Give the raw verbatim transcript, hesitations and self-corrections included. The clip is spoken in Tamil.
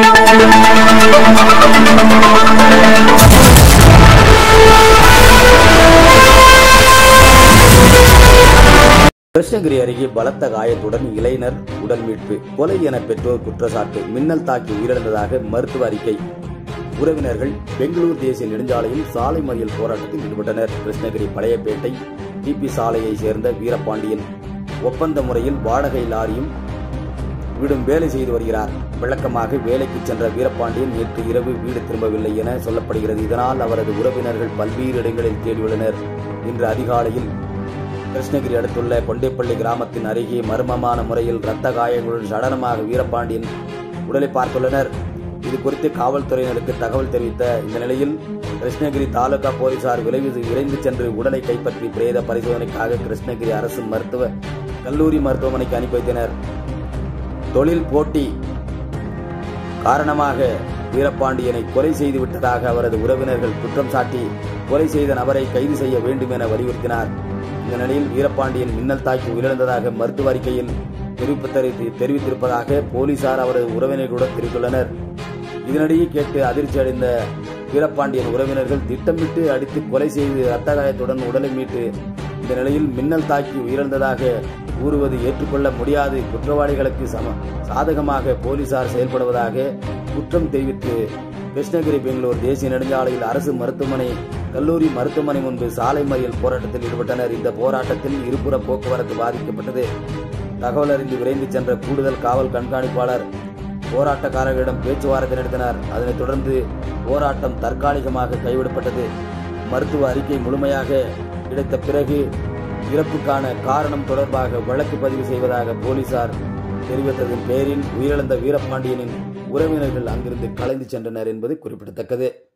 கிருஷ்ணகிரி அருகே பலத்த காயத்துடன் இளைஞர் உடல் மீட்பு. கொலை என பெற்றோர் குற்றச்சாட்டு. மின்னல் தாக்கி உயிரிழந்ததாக மருத்துவ அறிக்கை. உறவினர்கள் பெங்களூர் தேசிய நெடுஞ்சாலையில் சாலை மறியல் போராட்டத்தில் ஈடுபட்டனர். கிருஷ்ணகிரி பழையப்பேட்டை டிபி சாலையை சேர்ந்த வீரபாண்டியன் ஒப்பந்த முறையில் வாடகை லாரியும் வீடும் வேலை செய்து வருகிறார். விளக்கமாக வேலைக்கு சென்ற வீரபாண்டியன் நேற்று இரவு வீடு திரும்பவில்லை என சொல்லப்படுகிறது. இதனால் அவரது உறவினர்கள் பல்வேறு இடங்களில் தேடியுள்ளனர். இன்று அதிகாலையில் கிருஷ்ணகிரி அடுத்துள்ள கொண்டேப்பள்ளி கிராமத்தின் அருகே மர்மமான முறையில் இரத்த காயங்களுடன் சடலமாக வீரபாண்டியன் உடலை பார்த்துள்ளனர். இது குறித்து காவல்துறையினருக்கு தகவல் தெரிவித்த இந்த நிலையில் கிருஷ்ணகிரி தாலுகா போலீசார் விரைவில் விரைந்து சென்று உடலை கைப்பற்றி பிரேத பரிசோதனைக்காக கிருஷ்ணகிரி அரசு மருத்துவ கல்லூரி மருத்துவமனைக்கு அனுப்பி வைத்தனர். தொழில் போட்டி காரணமாக வீரபாண்டியனை கொலை செய்து விட்டதாக அவரது உறவினர்கள் குற்றம் சாட்டி கொலை செய்த நபரை கைது செய்ய வேண்டும் என வலியுறுத்தினார். இந்த நிலையில் வீரபாண்டியன் மின்னல் தாக்கி உயிரிழந்ததாக மருத்துவ அறிக்கையில் தெரிவித்திருப்பதாக போலீசார் அவரது உறவினர்களுடன் தெரிவித்துள்ளனர். இதனிடையே கேட்டு அதிர்ச்சி அடைந்த வீரபாண்டியன் உறவினர்கள் திட்டமிட்டு அடித்து கொலை செய்து இரத்த காயத்துடன் உடலை மீட்டு இந்த நிலையில் மின்னல் தாக்கி உயிரிழந்ததாக கூறுவது ஏற்றுக்கொள்ள முடியாது. குற்றவாளிகளுக்கு சம சாதகமாக போலீசார் செயல்படுவதாக குற்றம் தெரிவித்து கிருஷ்ணகிரி பெங்களூர் தேசிய நெடுஞ்சாலையில் அரசு மருத்துவமனை கல்லூரி மருத்துவமனை முன்பு சாலை மறியல் போராட்டத்தில் ஈடுபட்டனர். இந்த போராட்டத்தில் இருபுற போக்குவரத்து பாதிக்கப்பட்டது. தகவல் அறிந்து விரைந்து சென்ற கூடுதல் காவல் கண்காணிப்பாளர் போராட்டக்காரர்களிடம் பேச்சுவார்த்தை நடத்தினார். அதனைத் தொடர்ந்து போராட்டம் தற்காலிகமாக கைவிடப்பட்டது. மருத்துவ அறிக்கை முழுமையாக கிடைத்த பிறகு இறப்புக்கான காரணம் தொடர்பாக வழக்கு பதிவு செய்வதாக போலீசார் தெரிவித்ததன் பேரில் உயிரிழந்த வீரபாண்டியனின் உறவினர்கள் அங்கிருந்து கலைந்து சென்றனர் என்பது குறிப்பிடத்தக்கது.